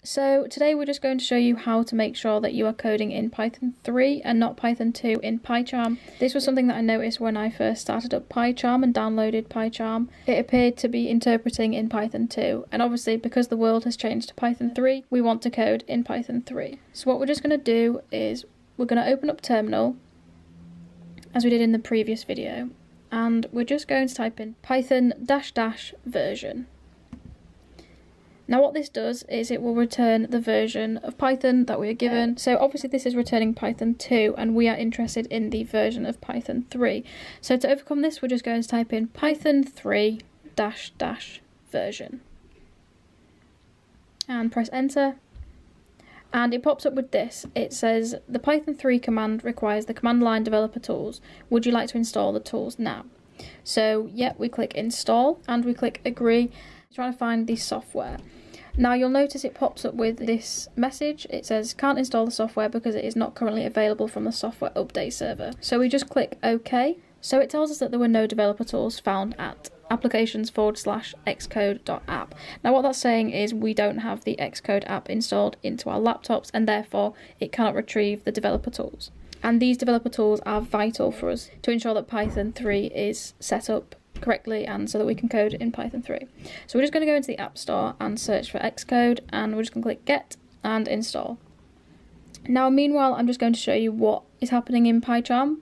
So today we're just going to show you how to make sure that you are coding in Python 3 and not Python 2 in PyCharm. This was something that I noticed when I first started up PyCharm and downloaded PyCharm. It appeared to be interpreting in Python 2, and obviously because the world has changed to Python 3, we want to code in Python 3. So what we're just going to do is we're going to open up Terminal, as we did in the previous video, and we're just going to type in Python -- version. Now what this does is it will return the version of Python that we are given. So obviously this is returning Python 2 and we are interested in the version of Python 3. So to overcome this, we're just going to type in Python 3 -- version and press enter. And it pops up with this. It says the Python 3 command requires the command line developer tools. Would you like to install the tools now? So yeah, we click install and we click agree. Trying to find the software. Now you'll notice it pops up with this message. It says can't install the software because it is not currently available from the software update server. So we just click OK. So it tells us that there were no developer tools found at applications/xcode.app. Now what that's saying is we don't have the Xcode app installed into our laptops and therefore it cannot retrieve the developer tools. And these developer tools are vital for us to ensure that Python 3 is set up correctly and so that we can code in Python 3. So we're just going to go into the App Store and search for Xcode, and we're just going to click get and install. Now meanwhile I'm just going to show you what is happening in PyCharm.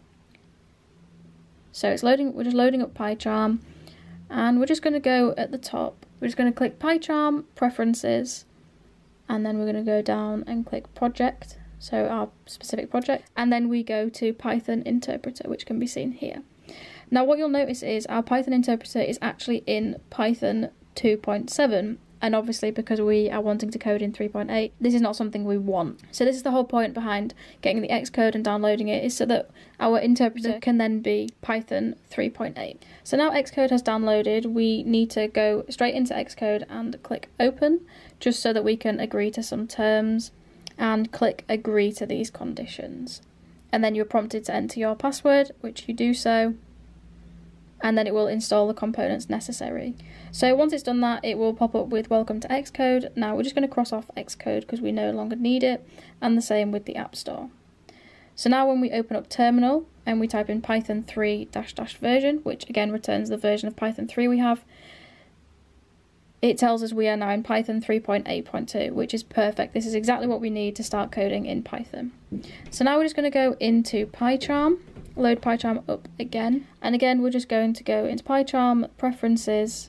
So it's loading, we're just loading up PyCharm, and we're just going to go at the top. We're just going to click PyCharm Preferences, and then we're going to go down and click Project, so our specific project, and then we go to Python Interpreter, which can be seen here. Now what you'll notice is our Python interpreter is actually in Python 2.7, and obviously because we are wanting to code in 3.8, this is not something we want. So this is the whole point behind getting the Xcode and downloading it, is so that our interpreter can then be Python 3.8. So now Xcode has downloaded, we need to go straight into Xcode and click open, just so that we can agree to some terms, and click agree to these conditions. And then you're prompted to enter your password, which you do so, and then it will install the components necessary. So once it's done that, it will pop up with welcome to Xcode. Now we're just going to cross off Xcode because we no longer need it, and the same with the App Store. So now when we open up Terminal and we type in Python 3 -- version, which again returns the version of Python 3 we have, it tells us we are now in Python 3.8.2, which is perfect. This is exactly what we need to start coding in Python. So now we're just going to go into PyCharm, load PyCharm up again, and again we're just going to go into PyCharm Preferences,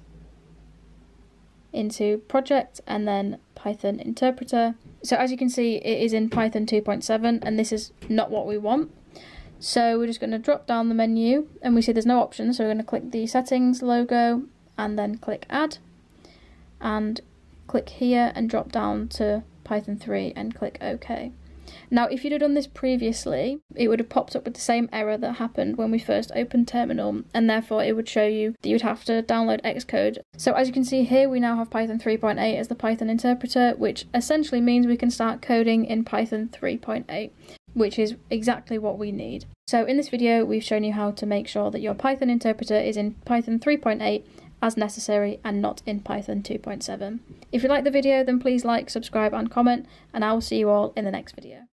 into Project, and then Python Interpreter. So as you can see, it is in Python 2.7 and this is not what we want. So we're just going to drop down the menu and we see there's no options, so we're going to click the settings logo and then click add, and click here and drop down to Python 3 and click OK. Now if you'd have done this previously, it would have popped up with the same error that happened when we first opened Terminal, and therefore it would show you that you'd have to download Xcode. So as you can see here, we now have Python 3.8 as the Python interpreter, which essentially means we can start coding in Python 3.8, which is exactly what we need. So in this video we've shown you how to make sure that your Python interpreter is in Python 3.8 as necessary and not in Python 2.7. If you like the video, then please like, subscribe and comment, and I will see you all in the next video.